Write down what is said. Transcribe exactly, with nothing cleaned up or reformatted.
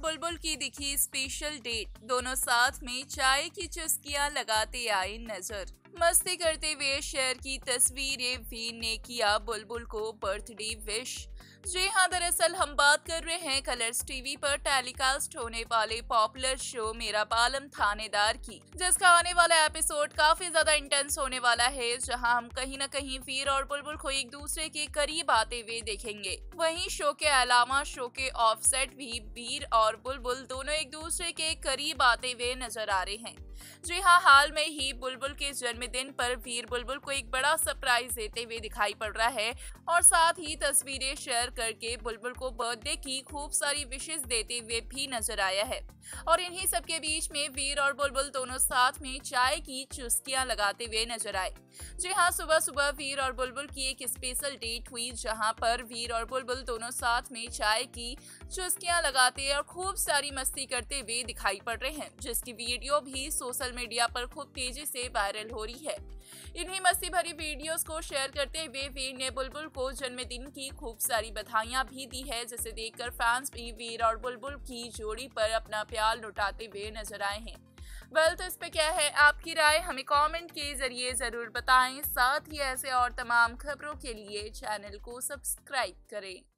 बुलबुल की दिखी special date, दोनों साथ में चाय की चुस्कियां लगाते आए नजर। मस्ती करते हुए शेयर की तस्वीरें, वीर ने किया बुलबुल को बर्थडे विश। जी हाँ, दरअसल हम बात कर रहे हैं कलर्स टीवी पर टेलीकास्ट होने वाले पॉपुलर शो मेरा बालम थानेदार की, जिसका आने वाला एपिसोड काफी ज्यादा इंटेंस होने वाला है, जहां हम कहीं न कहीं वीर और बुलबुल को एक दूसरे के करीब आते हुए देखेंगे। वहीं शो के अलावा शो के ऑफसेट भी वीर और बुलबुल दोनों एक दूसरे के करीब आते हुए नजर आ रहे हैं। जी हाँ, हाल में ही बुलबुल के जन्मदिन पर वीर बुलबुल को एक बड़ा सरप्राइज देते हुए दिखाई पड़ रहा है और साथ ही तस्वीरें शेयर करके बुलबुल को बर्थडे की खूब सारी विशेष देते हुए भी नजर आया है। और इन्हीं सब के बीच में वीर और बुलबुल दोनों साथ में चाय की चुस्कियां लगाते हुए नजर आए। जी हाँ, सुबह सुबह वीर और बुलबुल की एक स्पेशल डेट हुई, जहां पर वीर और बुलबुल दोनों साथ में चाय की चुस्कियां लगाते और खूब सारी मस्ती करते हुए दिखाई पड़ रहे हैं, जिसकी वीडियो भी सोशल मीडिया पर खूब तेजी से वायरल हो रही है। इन्हीं मस्ती भरी वीडियोस को शेयर करते हुए वीर ने बुलबुल को जन्मदिन की खूब सारी बधाइयां भी दी है, जिसे देखकर फैंस भी वीर और बुलबुल की जोड़ी पर अपना प्यार लुटाते हुए नजर आए हैं। वेल, तो इस पे क्या है आपकी राय, हमें कमेंट के जरिए जरूर बताएं। साथ ही ऐसे और तमाम खबरों के लिए चैनल को सब्सक्राइब करें।